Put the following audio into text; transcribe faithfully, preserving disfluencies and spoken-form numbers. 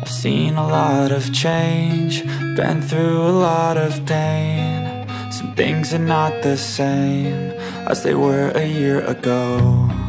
I've seen a lot of change, been through a lot of pain. Some things are not the same as they were a year ago.